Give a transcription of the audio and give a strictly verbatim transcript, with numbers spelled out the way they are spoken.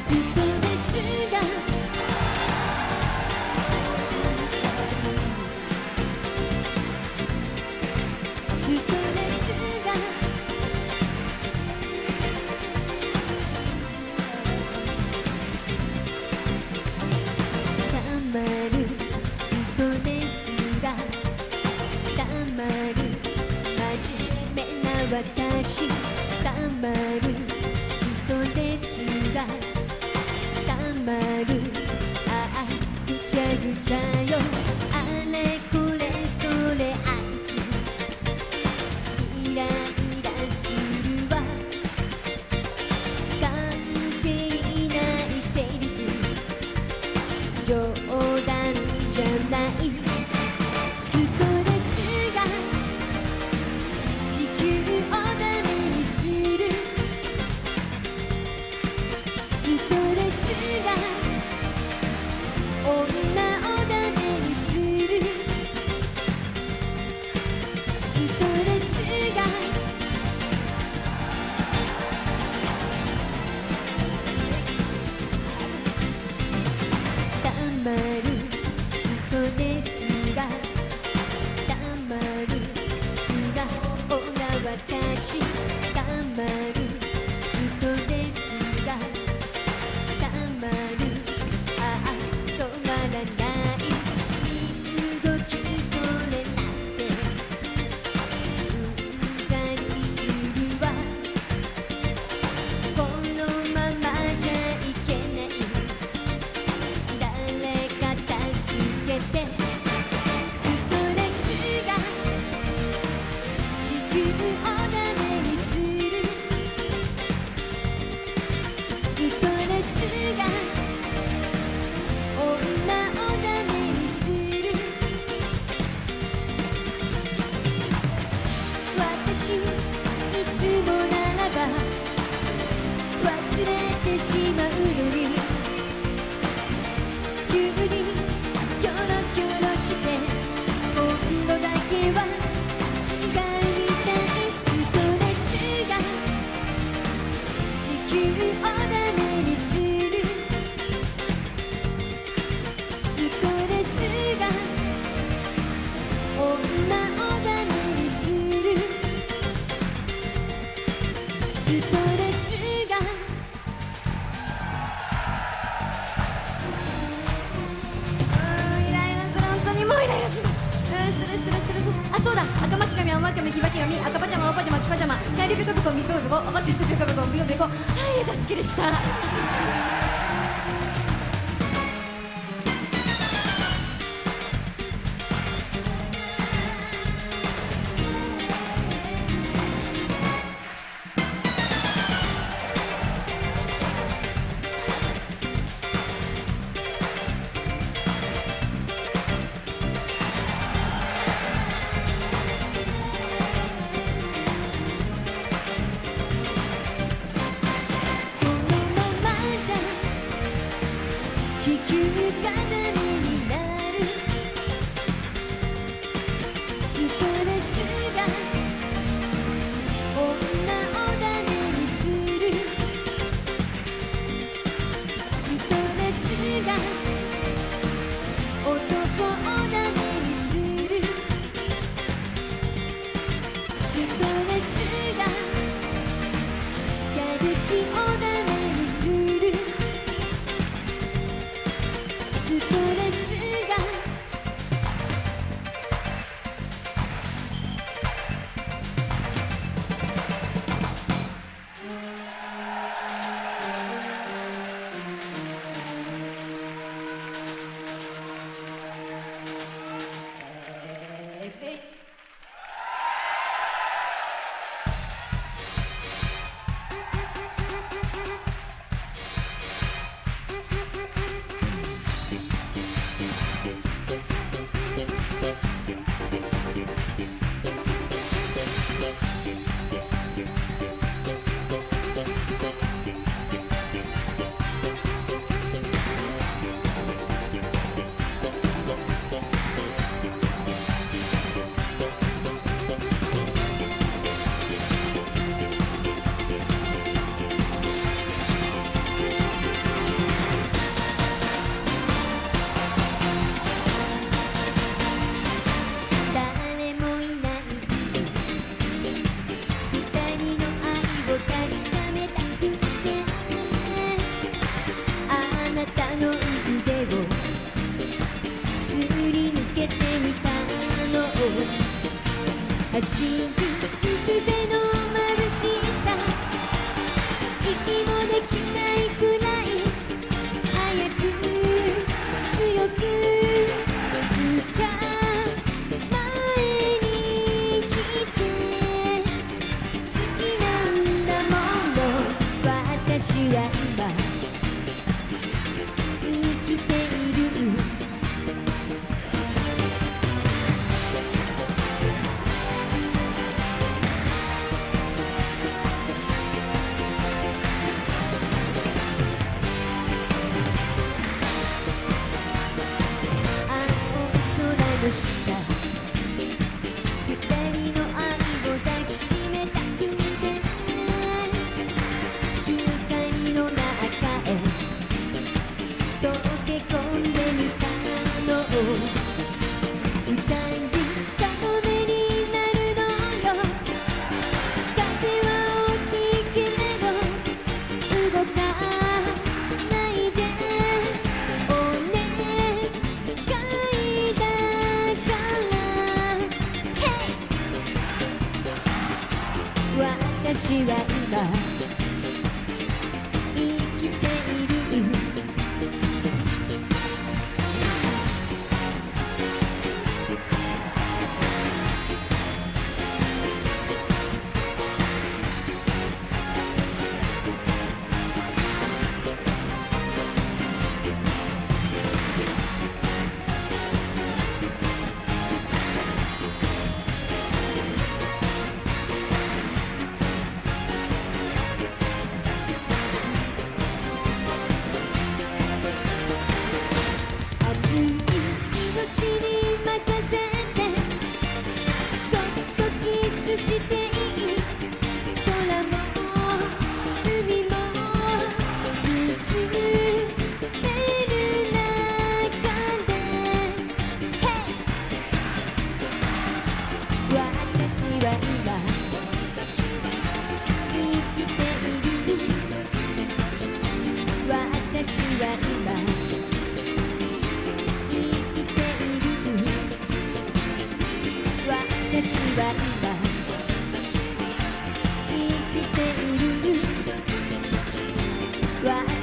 ストレスがストレスがたまるストレスがたまる真面目な私たまるストレスがたまるああぐちゃぐちゃよあれこれそれあいつイライラするわ関係ないセリフ冗談じゃないストレスが地球をダメにするストレスが女をダメにするストレスがたまるストレスがたまる素顔な私たまるストレスがたまるああ止まらない身動き取れなくてうんざりするわこのままじゃいけない誰か助けてストレスが地球をダメにするストレスが女をダメにする私いつもならば忘れてしまうのに急にキョロキョロして今度だけは違いたいストレスが地球をダメにするストレスが女をダメにするストレスがイライラする本当にもうイライラするストレスストレスストレスあそうだ赤巻紙青巻紙黄巻紙赤パジャマ青パジャマ黄パジャマ帰りペコペコミペコペコおばつペコペコビコペコはい出すっきりしたこのままじゃ走る水辺の眩しさ息もできないくらい早く強く捕まえに来て好きなんだもの私は今生きているの下二人の愛を抱きしめたくて光の中へ溶け込んでみたの歌うカモメになるのよ風は大きいけれど動かないでお願いだ私は今生きているしていい空も海も見つめる中で Hey! 私は今生きている私は今生きている私は今生きている